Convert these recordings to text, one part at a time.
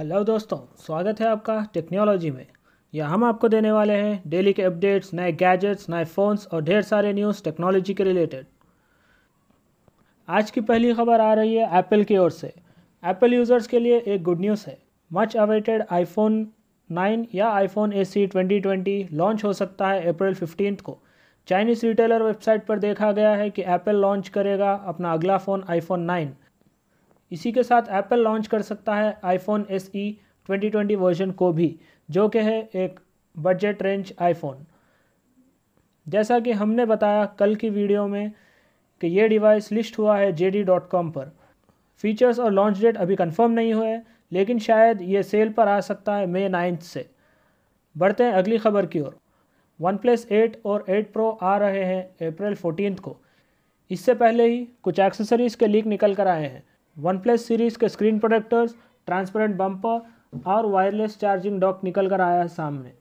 Hello दोस्तों, स्वागत है आपका टेक्नोलॉजी में। यहाँ हम आपको देने वाले हैं डेली के अपडेट्स, नए गैजेट्स, नए फ़ोन्स और ढेर सारे न्यूज़ टेक्नोलॉजी के रिलेटेड। आज की पहली खबर आ रही है एप्पल की ओर से। एप्पल यूज़र्स के लिए एक गुड न्यूज़ है। मच अवेटेड आईफोन 9 या आईफोन SE 2020 लॉन्च हो सकता है अप्रैल 15 को। चाइनीज़ रिटेलर वेबसाइट पर देखा गया है कि एप्पल लॉन्च करेगा अपना अगला फ़ोन आईफोन 9। इसी के साथ एप्पल लॉन्च कर सकता है आईफोन SE 2020 वर्जन को भी, जो कि है एक बजट रेंज आईफोन। जैसा कि हमने बताया कल की वीडियो में कि ये डिवाइस लिस्ट हुआ है JD.com पर। फीचर्स और लॉन्च डेट अभी कंफर्म नहीं हुए, लेकिन शायद ये सेल पर आ सकता है May 9 से। बढ़ते हैं अगली खबर की ओर। OnePlus 8 और 8 Pro आ रहे हैं अप्रैल 14 को। इससे पहले ही कुछ एक्सेसरीज़ के लीक निकल कर आए हैं। OnePlus सीरीज़ के स्क्रीन प्रोटेक्टर्स, ट्रांसपेरेंट बम्पर और वायरलेस चार्जिंग डॉक निकल कर आया है सामने।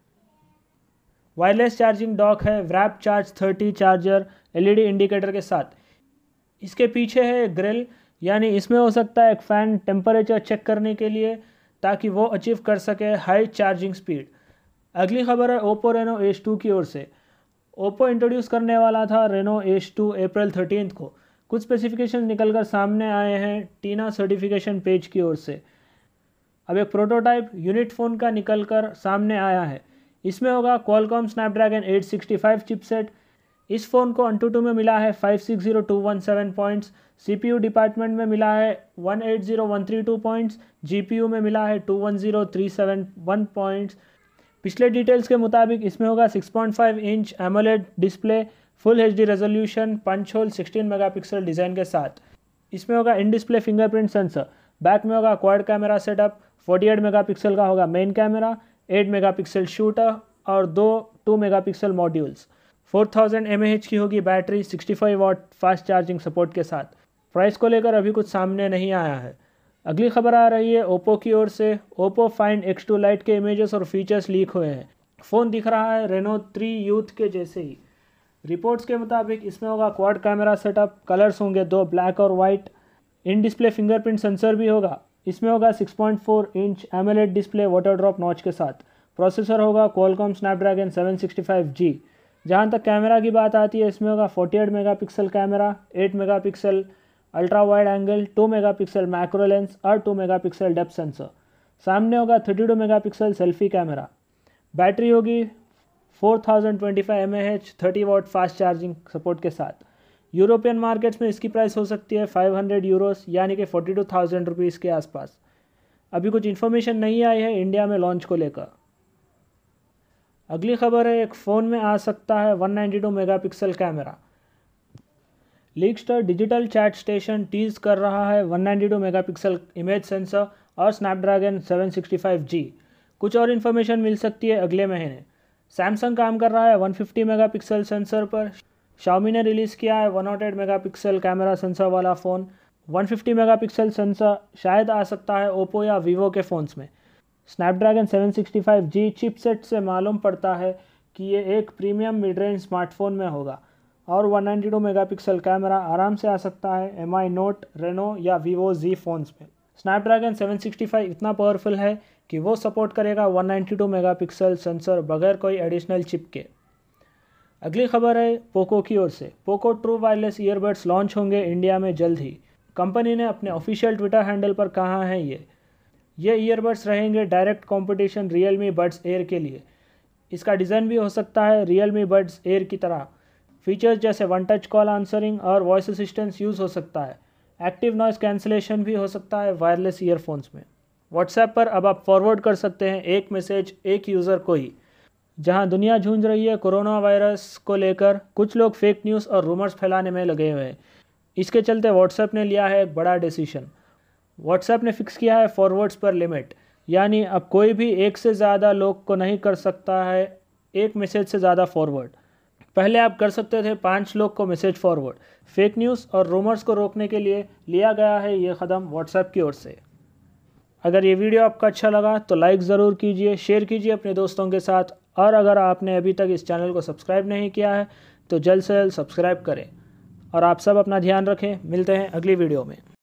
वायरलेस चार्जिंग डॉक है warp charge 30 charger LED indicator के साथ। इसके पीछे है ग्रिल, यानी इसमें हो सकता है एक फ़ैन टेम्परेचर चेक करने के लिए, ताकि वो अचीव कर सके हाई चार्जिंग स्पीड। अगली खबर है ओप्पो रेनो एज 2 की ओर से। ओप्पो इंट्रोड्यूस करने वाला था रेनो एज 2 अप्रैल 13 को। कुछ स्पेसिफिकेशन निकलकर सामने आए हैं टीना सर्टिफिकेशन पेज की ओर से। अब एक प्रोटोटाइप यूनिट फ़ोन का निकलकर सामने आया है। इसमें होगा क्वालकॉम स्नैपड्रैगन 865 चिपसेट। इस फ़ोन को AnTuTu में मिला है 560217 पॉइंट्स, CPU डिपार्टमेंट में मिला है 180132 पॉइंट्स, GPU में मिला है 210371 पॉइंट्स। पिछले डिटेल्स के मुताबिक इसमें होगा 6.5 inch AMOLED display, full HD resolution, punch hole 16 megapixel design के साथ। इसमें होगा in display fingerprint sensor. Back में होगा क्वाड कैमरा सेटअप। 48 मेगापिक्सल का होगा मेन कैमरा, 8 मेगापिक्सल शूटर और 2 मेगापिक्सल मॉड्यूल्स। 4000 mAh की होगी battery, 65 watt fast charging support के साथ। प्राइस को लेकर अभी कुछ सामने नहीं आया है। अगली खबर आ रही है ओप्पो की ओर से। ओप्पो फाइंड X2 लाइट के इमेजेस और फीचर्स लीक हुए हैं। फ़ोन दिख रहा है रेनो 3 यूथ के जैसे ही। रिपोर्ट्स के मुताबिक इसमें होगा क्वाड कैमरा सेटअप, कलर्स होंगे 2 ब्लैक और white, in display fingerprint sensor भी होगा। इसमें होगा 6.4 inch AMOLED display water drop notch के साथ। प्रोसेसर होगा क्वालकॉम स्नैपड्रैगन 765G। जहां तक कैमरा की बात आती है, इसमें होगा 48 megapixel camera, 8 megapixel ultra wide angle, 2 megapixel macro lens और 2 मेगापिक्सल डेप्थ सेंसर। सामने होगा 32 मेगापिक्सल सेल्फी कैमरा। बैटरी होगी 4025 mAh 30 watt fast charging support के साथ। यूरोपियन मार्केट्स में इसकी प्राइस हो सकती है 500 यूरोस, यानी कि 42,000 रुपीज़ के आसपास। अभी कुछ इन्फॉर्मेशन नहीं आई है इंडिया में लॉन्च को लेकर। अगली खबर है एक फ़ोन में आ सकता है 192 megapixel camera. Leakster digital chat station tease कर रहा है 192 मेगापिक्सल इमेज सेंसर और स्नैपड्रैगन 765G। कुछ और इन्फॉर्मेशन मिल सकती है अगले महीने। सैमसंग काम कर रहा है 150 मेगापिक्सल सेंसर पर। शाओमी ने रिलीज़ किया है 108 मेगापिक्सल कैमरा सेंसर वाला फ़ोन। 150 मेगापिक्सल सेंसर शायद आ सकता है ओप्पो या वीवो के फ़ोन्स में। स्नैपड्रैगन 765G चिपसेट से मालूम पड़ता है कि ये एक प्रीमियम मिड रेंज स्मार्टफोन में होगा और 192 मेगापिक्सल कैमरा आराम से आ सकता है MI नोट, रेनो या वीवो Z फ़ोन्स में। स्नैपड्रैगन 765 इतना पावरफुल है कि वो सपोर्ट करेगा 192 मेगापिक्सल सेंसर बगैर कोई एडिशनल चिप के। अगली खबर है पोको की ओर से। Poco true wireless earbuds launch होंगे इंडिया में जल्द ही। कंपनी ने अपने ऑफिशियल ट्विटर हैंडल पर कहा है ये ईयरबड्स रहेंगे direct competition Realme Buds Air के लिए। इसका डिज़ाइन भी हो सकता है रियलमी बड्स एयर की तरह। फीचर्स जैसे वन टच कॉल आंसरिंग और वॉइस असिस्टेंस यूज़ हो सकता है। एक्टिव नॉइस कैंसलेशन भी हो सकता है वायरलेस ईयरफोन्स में। व्हाट्सएप पर अब आप फॉरवर्ड कर सकते हैं एक मैसेज एक यूज़र को ही। जहां दुनिया जूझ रही है कोरोना वायरस को लेकर, कुछ लोग फेक न्यूज़ और रूमर्स फैलाने में लगे हुए हैं। इसके चलते व्हाट्सएप ने लिया है एक बड़ा डिसीजन। व्हाट्सएप ने फिक्स किया है फॉरवर्ड्स पर लिमिट, यानी अब कोई भी एक से ज़्यादा लोग को नहीं कर सकता है एक मैसेज से ज़्यादा फॉरवर्ड। पहले आप कर सकते थे 5 लोग को मैसेज फॉरवर्ड। फेक न्यूज़ और रूमर्स को रोकने के लिए लिया गया है ये कदम व्हाट्सएप की ओर से। अगर ये वीडियो आपको अच्छा लगा तो लाइक ज़रूर कीजिए, शेयर कीजिए अपने दोस्तों के साथ, और अगर आपने अभी तक इस चैनल को सब्सक्राइब नहीं किया है तो जल्द से जल्द सब्सक्राइब करें। और आप सब अपना ध्यान रखें। मिलते हैं अगली वीडियो में।